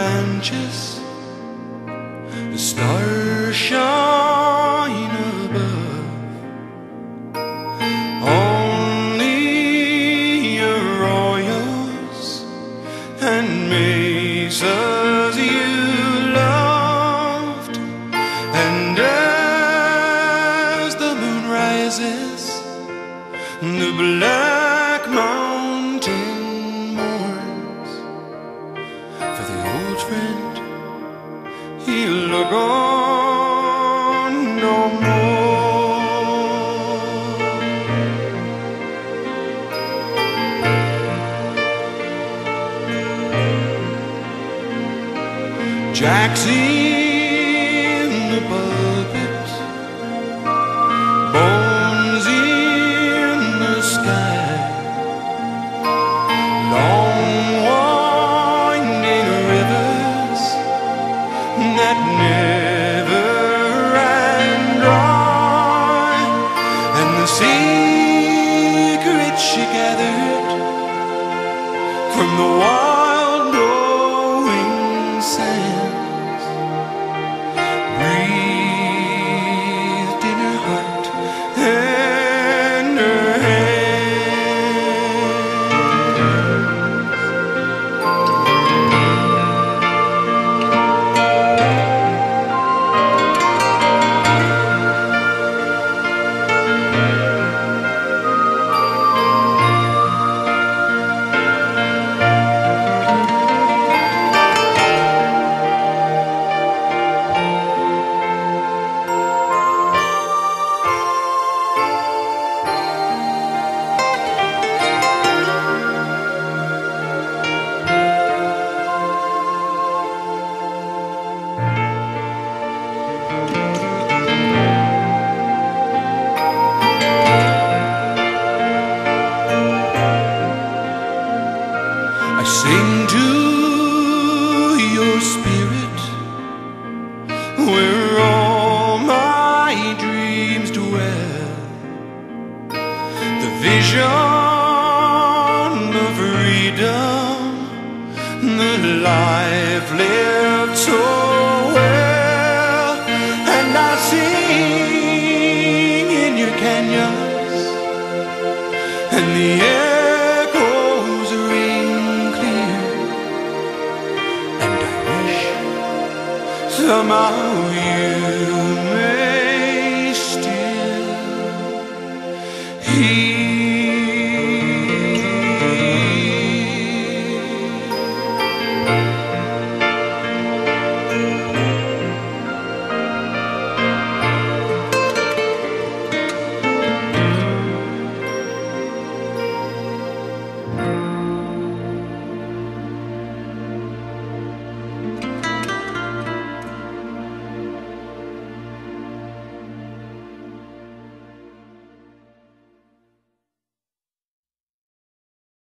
branches, the stars shine above. Only arroyos and mesas you loved. And as the moon rises, the Black Mountain mourns for the old friend. He'll look on no more. Jack's in the pulpit, bones in the sky, long winding rivers that never ran dry, and the secrets she gathered from the wild blowing sands breathed in her heart and her sing to your spirit where all my dreams dwell, the vision of freedom, the life lived so well. And I sing in your canyons, and the echoes ring clear, and I wish somehow you